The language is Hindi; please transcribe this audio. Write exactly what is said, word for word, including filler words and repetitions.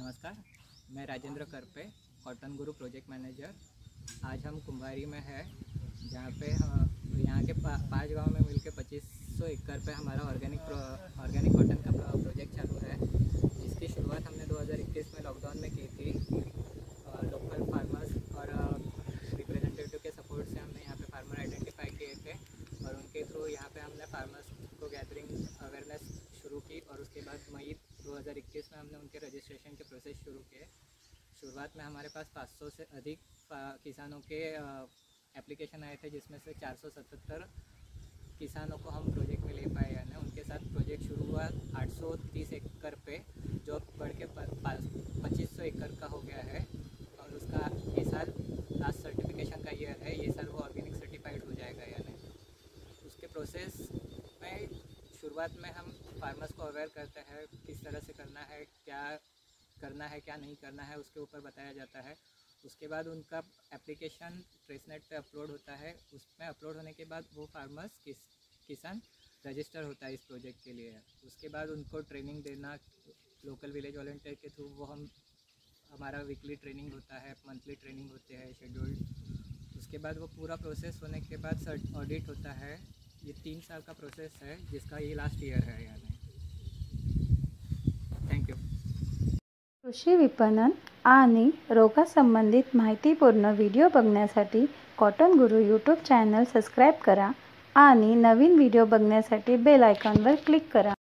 नमस्कार, मैं Rajendra Karpe, cotton Guru project manager. आज हम कुंभारी में है, जहाँ पे हम यहाँ के पा, पाँच गांव में मिलकर पच्चीस सौ एकड़ पे हमारा ऑर्गेनिक ऑर्गेनिक कॉटन का प्रोजेक्ट चालू है, जिसकी शुरुआत हमने दो हज़ार इक्कीस में लॉकडाउन में की थी। लोकल फार्मर्स और रिप्रेजेंटेटिव के सपोर्ट से हमने यहाँ पे फार्मर आइडेंटिफाई किए थे और उनके थ्रू यहाँ पे हमने फार्मर्स को गैदरिंग अवेयरनेस शुरू की और उसके बाद मई दो हज़ार इक्कीस में हमने उनके रजिस्ट्रेशन के प्रोसेस शुरू किए। शुरुआत में हमारे पास पाँच सौ से अधिक किसानों के एप्लीकेशन आए थे, जिसमें से चार सौ सतहत्तर किसानों को हम प्रोजेक्ट में ले पाए। यानी उनके साथ प्रोजेक्ट शुरू हुआ आठ सौ तीस एकड़ पे, जो बढ़ के पच्चीस सौ एकड़ का हो गया है और उसका ये साल लास्ट सर्टिफिकेशन का ईयर है। ये साल वो ऑर्गेनिक सर्टिफाइड हो जाएगा। यानी उसके प्रोसेस में शुरुआत में हम फार्मर्स को अवेयर करते हैं, किस तरह से करना है, क्या करना है, क्या नहीं करना है, उसके ऊपर बताया जाता है। उसके बाद उनका एप्लीकेशन ट्रेसनेट पे अपलोड होता है। उसमें अपलोड होने के बाद वो फार्मर्स किस किसान रजिस्टर होता है इस प्रोजेक्ट के लिए। उसके बाद उनको ट्रेनिंग देना, लोकल विलेज वॉलंटियर के थ्रू वो हम हमारा वीकली ट्रेनिंग होता है, मंथली ट्रेनिंग होते हैं शेड्यूल्ड। उसके बाद वो पूरा प्रोसेस होने के बाद ऑडिट होता है। ये तीन साल का प्रोसेस है, जिसका ये लास्ट ईयर है। यानी थैंक यू। कृषी विपणन आणि रोगासंबंधित माहितीपूर्ण व्हिडिओ बघण्यासाठी कॉटन गुरु यूट्यूब चॅनल सबस्क्राईब करा आणि नवीन व्हिडिओ बघण्यासाठी बेल आयकॉनवर क्लिक करा।